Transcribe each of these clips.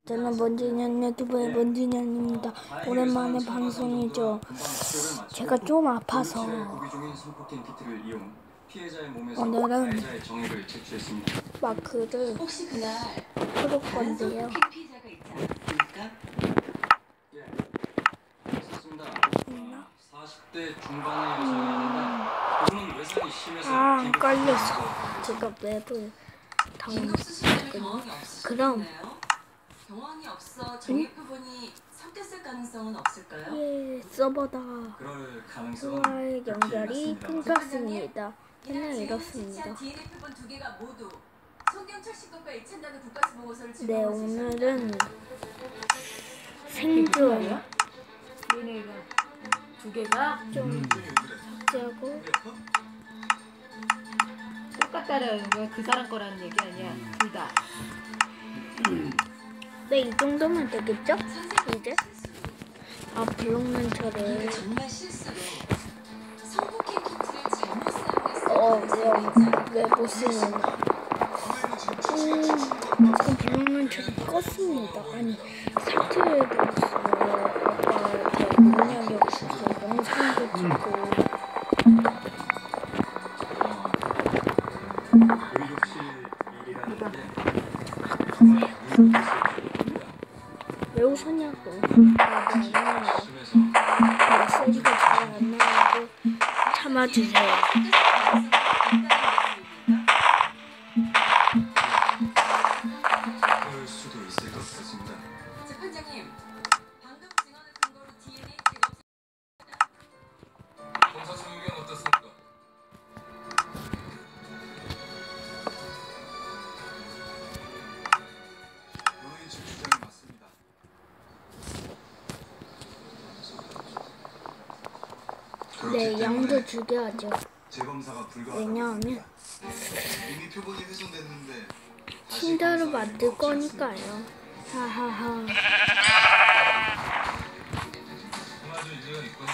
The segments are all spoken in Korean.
저는 먼지년 유튜브의 먼지년입니다. 오랜만에 방송이죠. 제가 좀 아파서 오늘은 마크를 풀을 건데요. 안 걸려서 제가 맵을 당했거든요. 그럼 경황이 없어 정의표본이 섞였을 가능성은 없을까요? 예, 서버다. 통화의 연결이 끊겼습니다. 그냥 이렇습니다. DNA 표본 두 개가 모두 송경철씨과 일치한다는 국가수 보고서를 네, 오늘은 생존 DNA가 두 개가 좀 삭제하고 똑같다라는 거야. 그 사람 거라는 얘기 아니야. 둘 다. 네, 이 정도면 되겠죠? 이제 블록맨처를 정말 실수로 성폭행 키트를 잘못 사용했어요. 왜못 쓰느냐? 지금 블록맨처를 껐습니다. 아니, 삭제를 해뒀어요. 아까 제 능력이 없어서 영상도 찍고. 왜 웃었냐고. 메시지가 잘 안 나와도 참아주세요. 그럴 수도 있을 것 같습니다. 재판장님, 방금 증언을 근거로 DNA 검사 수용은 어떻습니까? 노인 측 주장이 맞습니다. 네, 양도 죽여야죠. 재검사가 불가하다. 왜냐하면 이미 표본이 훼손됐는데 신자를 만들 거니까요. 하하하. 아주 일리가 있군요.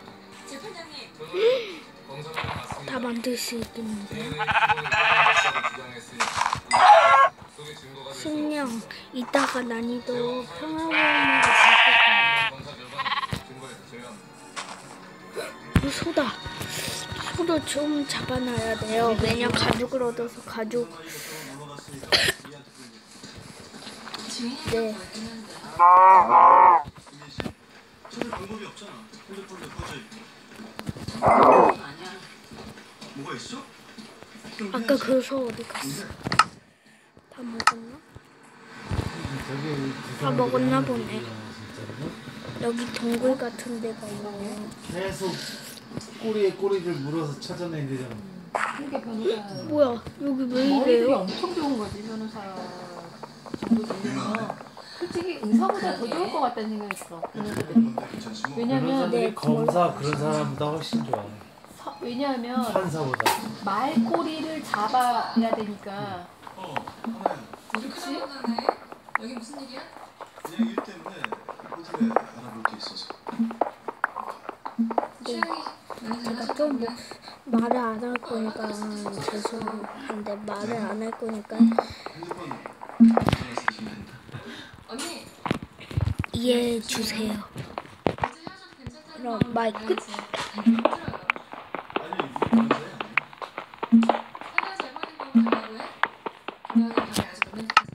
재판장님, 검사가 맞습니다. 다 만들 수 있겠는데. 주장했으니 속에 증거가 될 승령, 이따가 난이도 평화로움을 가질 검사 결과 증거에서 제외합니다. 거예요. 소다. 소도 좀 잡아놔야 돼요. 왜냐 가죽을 얻어서 가죽. 주인이 네. 보이긴 한데. 찾을 방법이 없잖아. 핸드폰도 꺼져 있고. 아니야. 뭐가 있어? 아까 그 소 어디 갔어? 다 먹었나? 다 먹었나 보네. 여기 동굴 같은 데가 있네요. 계속 꼬리에 꼬리를 물어서 찾아내야 되잖아. 그게 변호사 뭐야, 여기 왜 머리들이 이래요? 엄청 좋은 거지. 변호사 정도 되면 솔직히 의사보다 더 좋을 것 같다는 생각이 들어. 변호사들이. 왜냐면 변호사들이 검사 그런 사람보다 훨씬 좋아. 왜냐하면 판사보다. 말꼬리를 잡아야 되니까. 그렇지? 여기 무슨 일이야? 그냥 일 때문에 호텔에 알아볼 게 있어서. 제가 좀 말을 안 할 거니까 죄송한데 말을 안 할 거니까 핸드폰 전화 쓰시면 된다. 언니, 이해해 주세요. 이제 헤어져도 괜찮다는 그럼 마음은 마이크. 강하지. 힘들어요. 아니 이게 문제야 아니야? 하나 잘못된 건 뭐라고 해? 너는 방에 아직 못 만족하잖아.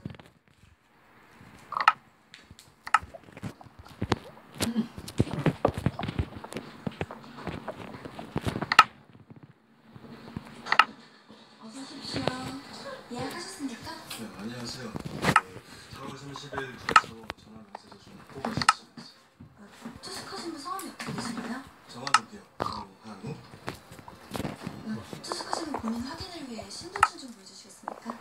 어서 오십시오. 예약하셨습니까? 네 안녕하세요. 4월 30일 부에서 전화 메시지 좀 보고하셨습니다. 투숙하신 분 성함이 어떻게 되시나요? 정한욱이요. 정한욱. 투숙하신 분 본인 확인을 위해 신분증 좀 보여주시겠습니까?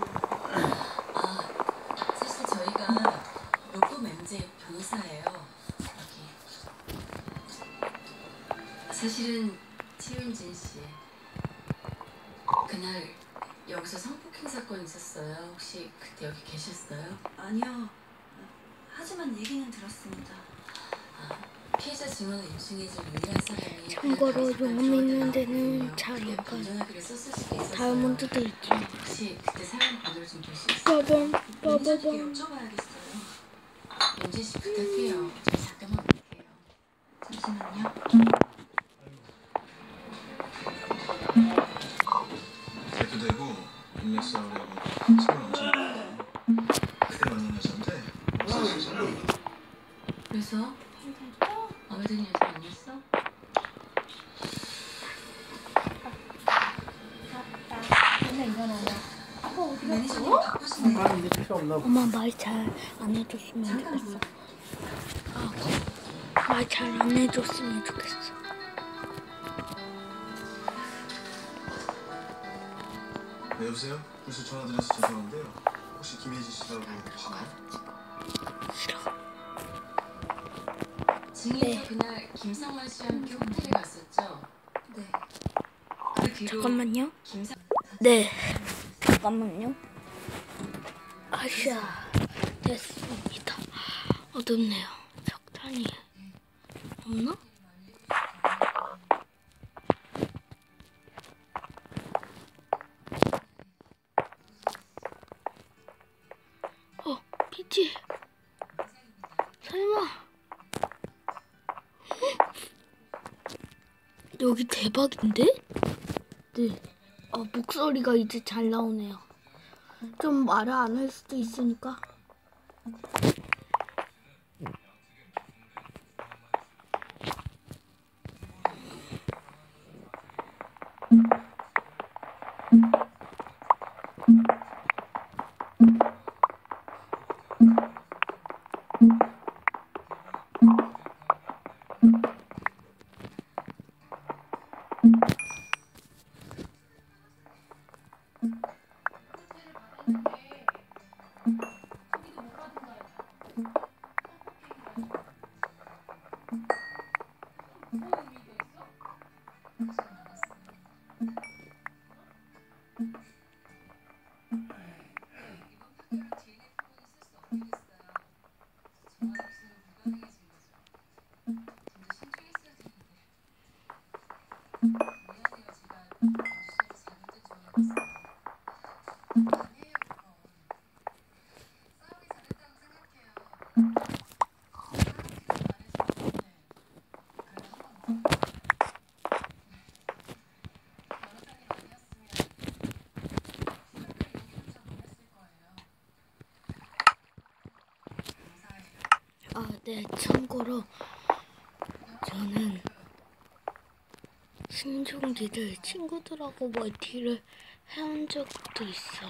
사실 저희가 로또 맹제 변호사예요. 여기. 사실은 최윤진 씨 그날 여기서 성폭행 사건이 있었어요. 혹시 그때 여기 계셨어요? 아니요. 하지만 얘기는 들었습니다. 피해자 증언을 인증해줄 유일한 사람이 참고로 용암 있는 데는 잘 안 가요. 건전하기를 썼을 수도 있어요. 다이아몬드도 있죠. 혹시 그때 사연 번호를 좀 볼 수 있어요? 빠밤 민정에게 빠바밤. 여쭤봐야겠어요. 유진 씨 부탁해요. 저 잠깐만 볼게요. 잠시만요. 대표되고 인맥 쌓으려고 시간 엄청 들어요. 그때 만난 여자인데 사실 잘 몰라. 그래서 마음에 드는 여자 아니었어? 맨날 일어나면 아빠 어디 매니저님 갔어? 바쁘신데 아 이제 필요 없나 보다. 엄마 말 잘 안 해줬으면 잠깐 좋겠어. 뭐 말 잘 안 해줬으면 좋겠어. 네, 여보세요? 벌써 전화드려서 죄송한데요. 혹시 김혜지 씨라고 계시나요? 싫어. 증인도 그날 김상만 씨와 함께 호텔에 갔었죠? 네. 그 뒤로 잠깐만요. 김상 네. 잠깐만요. 아샤. 됐습니다. 어둡네요. 적당히. 없나? 피지. 설마. 여기 대박인데? 네. 목소리가 이제 잘 나오네요. 좀 말을 안 할 수도 있으니까. 네, 참고로 저는 신종기를 친구들하고 멀티를 해온 적도 있어요.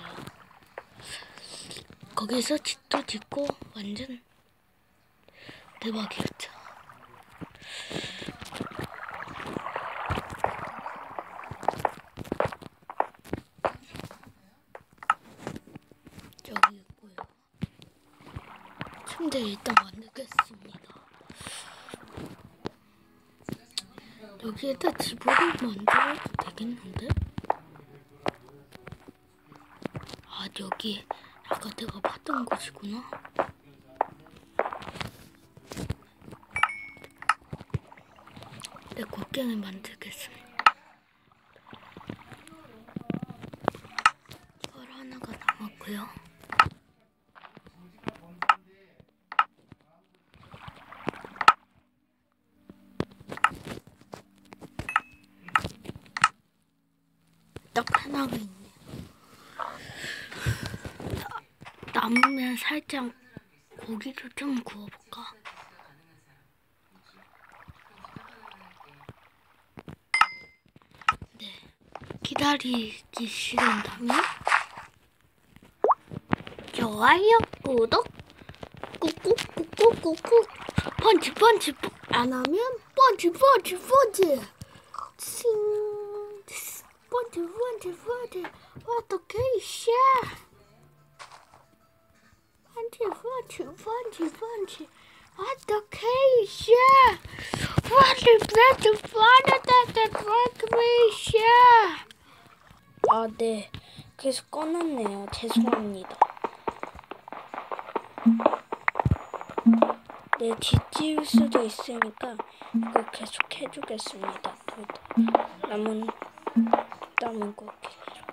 거기서 집도 짓고 완전 대박이었죠. 여기 있고요. 침대 일단 만들겠습니다. 여기에다 집을 만들어도 되겠는데? 아, 여기 아까 내가 봤던 곳이구나. 네, 곡괭이 만들겠습니다. 이걸 하나가 남았고요. 딱 하나가 있네. 남으면 살짝 고기를 좀 구워볼까? 네. 기다리기 싫은다면 좋아요, 구독, 꾹꾹꾹꾹꾹꾹 펀치 펀치 안 하면 펀치 펀치 펀치 칭 펀치 펀치 펀치 어떻게 샤 펀치 펀치 펀치 펀치 어떻게 샤 펀치 펀치 펀치 펀치 샤. 아, 네. 계속 꺼놨네요. 죄송합니다. 네, 뒷지울 수도 있으니까 이거 계속 해주겠습니다. 남은 거 계속.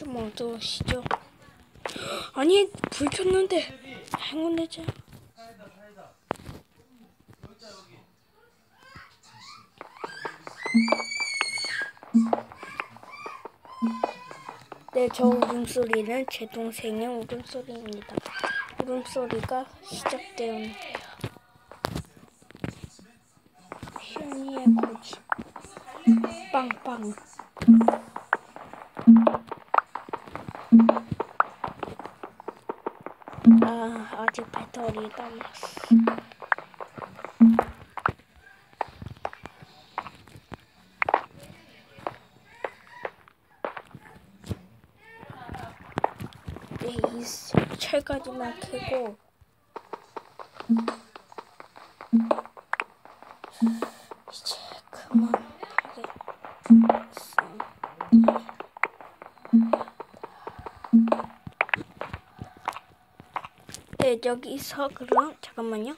한번 들어오시죠. 아니 불 켰는데 행운되자. 네, 저 울음소리는 제 동생의 울음소리입니다. 울음소리가 시작되었네요. 현이의 고집 빵빵. 아직 배터리 남았어. 네, 이 철까지만 켜고 이제 그만하겠어. 네, 여기서 그럼 잠깐만요.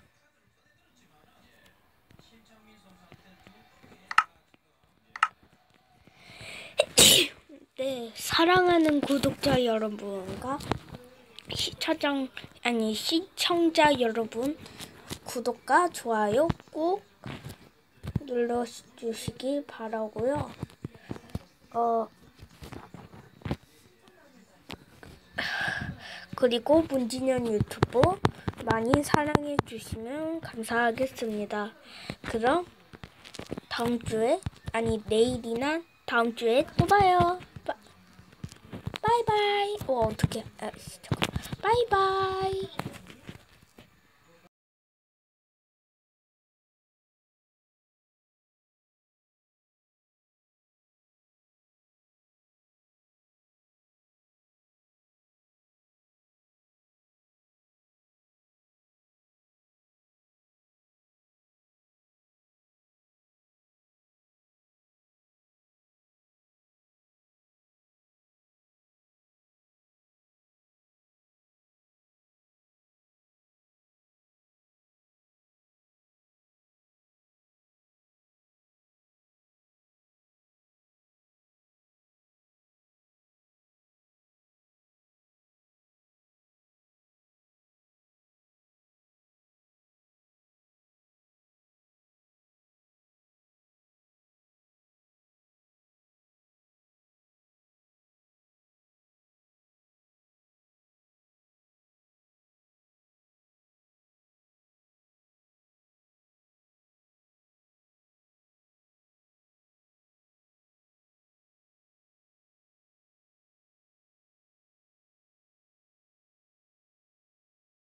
네, 사랑하는 구독자 여러분과 시청자 여러분, 구독과 좋아요 꼭 눌러주시기 바라고요. 그리고 문진현 유튜브 많이 사랑해 주시면 감사하겠습니다. 그럼 다음 주에 내일이나 다음 주에 또 봐요. 바이바이. 어떻게? 바이바이.